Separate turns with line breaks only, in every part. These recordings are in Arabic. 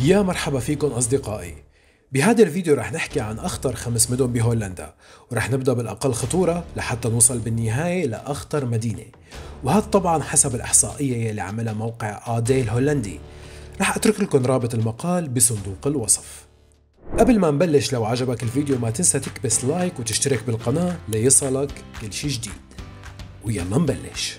يا مرحبا فيكم أصدقائي. بهذا الفيديو رح نحكي عن أخطر 5 مدن بهولندا، ورح نبدأ بالأقل خطورة لحتى نوصل بالنهاية لأخطر مدينة، وهذا طبعا حسب الإحصائية اللي عملها موقع آدي الهولندي. رح أترك لكم رابط المقال بصندوق الوصف. قبل ما نبلش، لو عجبك الفيديو ما تنسى تكبس لايك وتشترك بالقناة ليصلك كل شي جديد. ويلا نبلش.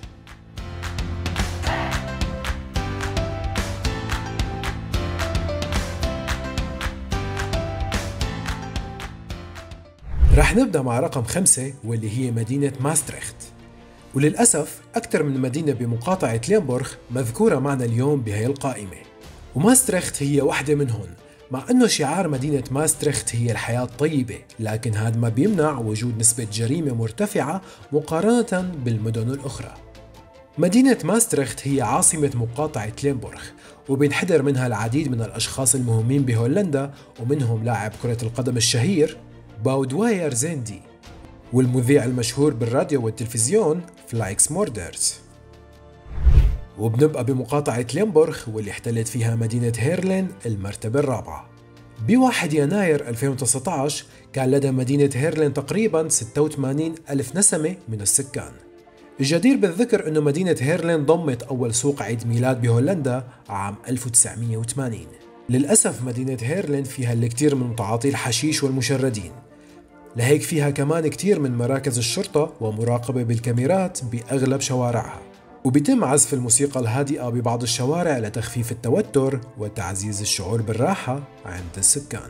رح نبدأ مع رقم 5 واللي هي مدينة ماستريخت. وللأسف أكثر من مدينة بمقاطعة لينبورغ مذكورة معنا اليوم بهي القائمة، وماستريخت هي واحدة منهم. مع أنه شعار مدينة ماستريخت هي الحياة الطيبة، لكن هذا ما بيمنع وجود نسبة جريمة مرتفعة مقارنة بالمدن الأخرى. مدينة ماستريخت هي عاصمة مقاطعة لينبورغ، وبينحدر منها العديد من الأشخاص المهمين بهولندا، ومنهم لاعب كرة القدم الشهير باودواير زيندي، والمذيع المشهور بالراديو والتلفزيون فلايكس موردرز. وبنبقى بمقاطعة لينبورغ واللي احتلت فيها مدينة هيرلين المرتبة الرابعة. ب1 يناير 2019 كان لدى مدينة هيرلين تقريبا 86 ألف نسمة من السكان. الجدير بالذكر أنه مدينة هيرلين ضمت أول سوق عيد ميلاد بهولندا عام 1980. للأسف مدينة هيرلين فيها الكثير من متعاطي الحشيش والمشردين، لهيك فيها كمان كتير من مراكز الشرطة ومراقبة بالكاميرات بأغلب شوارعها، وبيتم عزف الموسيقى الهادئة ببعض الشوارع لتخفيف التوتر وتعزيز الشعور بالراحة عند السكان.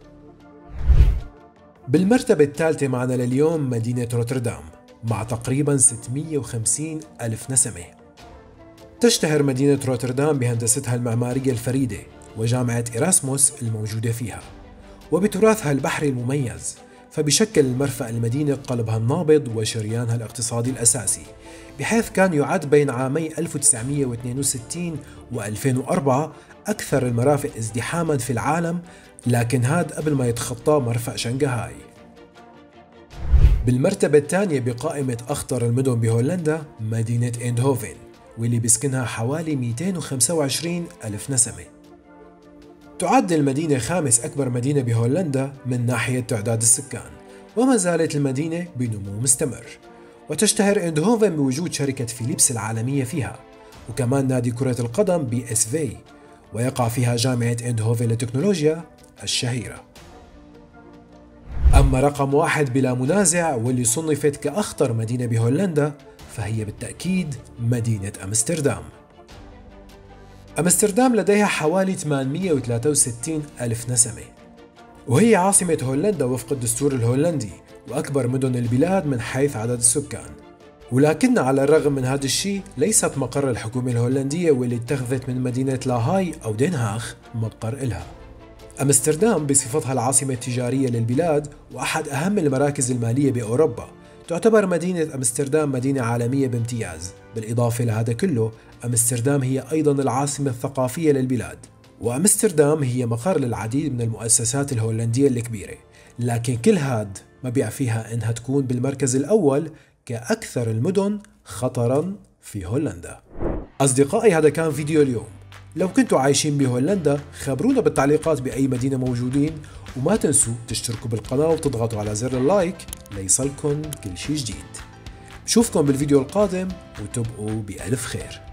بالمرتبة الثالثة معنا لليوم مدينة روتردام مع تقريبا 650 ألف نسمة. تشتهر مدينة روتردام بهندستها المعمارية الفريدة وجامعة إيراسموس الموجودة فيها، وبتراثها البحري المميز، فبشكل المرفأ المدينة قلبها النابض وشريانها الاقتصادي الأساسي، بحيث كان يعد بين عامي 1962 و2004 أكثر المرافق ازدحاما في العالم، لكن هذا قبل ما يتخطى مرفأ شنغهاي. بالمرتبة الثانية بقائمة أخطر المدن بهولندا مدينة إندهوفن، واللي بيسكنها حوالي 225 ألف نسمة. تعد المدينة خامس أكبر مدينة بهولندا من ناحية تعداد السكان، وما زالت المدينة بنمو مستمر. وتشتهر إندهوفن بوجود شركة فيليبس العالمية فيها، وكمان نادي كرة القدم PSV، ويقع فيها جامعة إندهوفن للتكنولوجيا الشهيرة. أما رقم 1 بلا منازع واللي صنفت كأخطر مدينة بهولندا فهي بالتأكيد مدينة أمستردام. أمستردام لديها حوالي 863 ألف نسمة، وهي عاصمة هولندا وفق الدستور الهولندي، وأكبر مدن البلاد من حيث عدد السكان. ولكن على الرغم من هذا الشيء ليست مقر الحكومة الهولندية واللي اتخذت من مدينة لاهاي أو دنهاخ مقر إلها. أمستردام بصفتها العاصمة التجارية للبلاد وأحد أهم المراكز المالية بأوروبا، تعتبر مدينة أمستردام مدينة عالمية بامتياز. بالإضافة لهذا كله، أمستردام هي أيضا العاصمة الثقافية للبلاد، وأمستردام هي مقر للعديد من المؤسسات الهولندية الكبيرة، لكن كل هاد ما بيعفيها إنها تكون بالمركز الأول كأكثر المدن خطرا في هولندا. أصدقائي، هذا كان فيديو اليوم. لو كنتوا عايشين بهولندا خبرونا بالتعليقات بأي مدينة موجودين، وما تنسوا تشتركوا بالقناة وتضغطوا على زر اللايك ليصلكن كل شي جديد. بشوفكم بالفيديو القادم وتبقوا بألف خير.